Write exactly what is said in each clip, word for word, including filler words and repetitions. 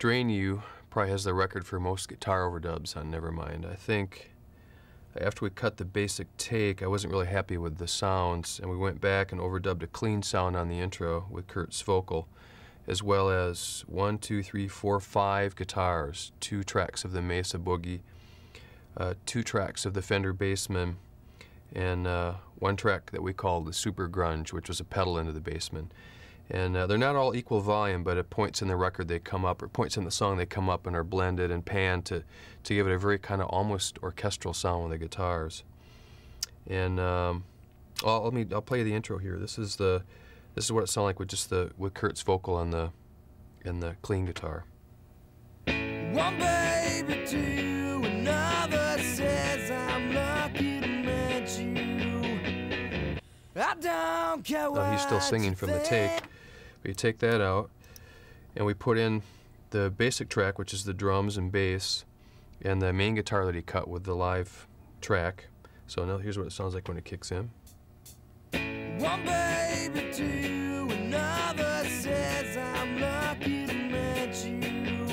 Drain You probably has the record for most guitar overdubs on Nevermind. I think after we cut the basic take, I wasn't really happy with the sounds, and we went back and overdubbed a clean sound on the intro with Kurt's vocal, as well as one, two, three, four, five guitars, two tracks of the Mesa Boogie, uh, two tracks of the Fender Bassman, and uh, one track that we called the Super Grunge, which was a pedal into the Bassman. And uh, they're not all equal volume, but at points in the record they come up, or points in the song they come up and are blended and panned to, to give it a very kind of almost orchestral sound with the guitars. And um, I'll, let me, I'll play the intro here. This is the, this is what it sounded like with just the, with Kurt's vocal and the, and the clean guitar. One baby to another says I'm lucky to meet you. I don't care what. Oh, he's still singing from the take. We take that out, and we put in the basic track, which is the drums and bass, and the main guitar that he cut with the live track. So now here's what it sounds like when it kicks in. One baby to another says I'm lucky to meet you.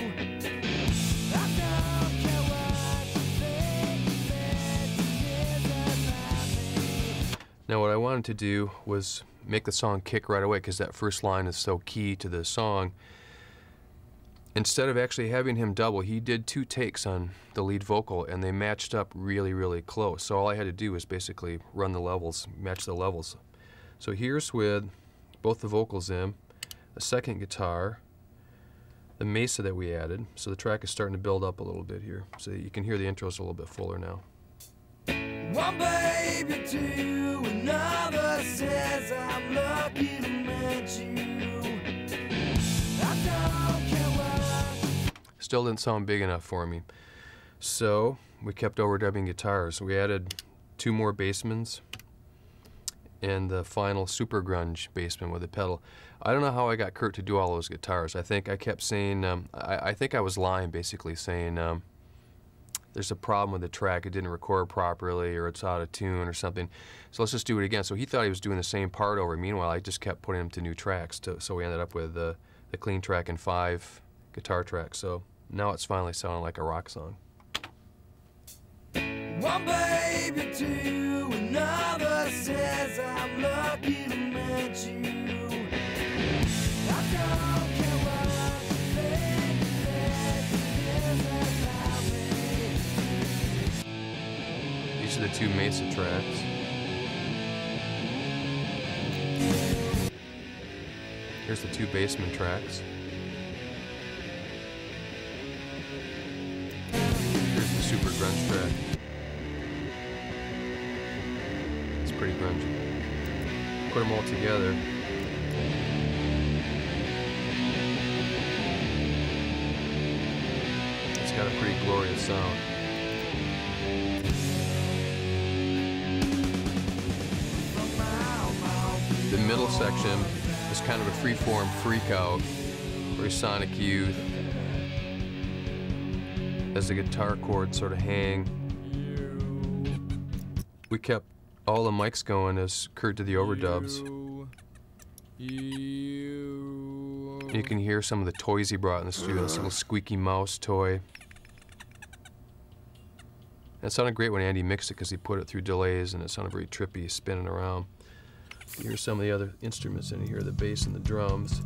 I don't care what you think, that years about me. Now what I wanted to do was make the song kick right away, because that first line is so key to the song. Instead of actually having him double, he did two takes on the lead vocal, and they matched up really, really close. So all I had to do was basically run the levels, match the levels. So here's with both the vocals in, a second guitar, the Mesa that we added. So the track is starting to build up a little bit here. So you can hear the intros a little bit fuller now. One baby to another says I'm lucky to meet you. I don't care what. Still didn't sound big enough for me. So we kept overdubbing guitars. We added two more bassmans and the final Super Grunge bassman with a pedal. I don't know how I got Kurt to do all those guitars. I think I kept saying, um, I, I think I was lying, basically saying, um, there's a problem with the track, it didn't record properly, or it's out of tune or something, so let's just do it again. So he thought he was doing the same part over. Meanwhile, I just kept putting him to new tracks, to, so we ended up with uh, the clean track and five guitar tracks. So now it's finally sounding like a rock song. One baby to another says I'm lucky to meet you. I don't care what you think, that years about me. These are the two Mesa tracks. Here's the two Bassman tracks. Here's the Super Grunge track. It's pretty grungy. Put them all together. It's got a pretty glorious sound. The middle section is kind of a free-form freak-out, very Sonic Youth, as the guitar chords sort of hang. We kept all the mics going as Kurt did the overdubs. You can hear some of the toys he brought in the studio, this little squeaky mouse toy. And it sounded great when Andy mixed it because he put it through delays and it sounded very trippy, spinning around. You hear some of the other instruments in here, the bass and the drums.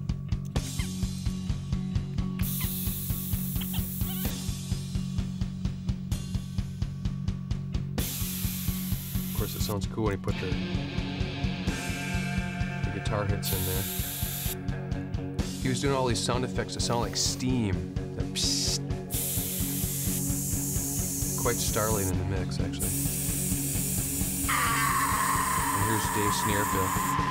Of course, it sounds cool when he put the, the guitar hits in there. He was doing all these sound effects that sound like steam. That psst. Quite startling in the mix, actually. And here's Dave Snarefield.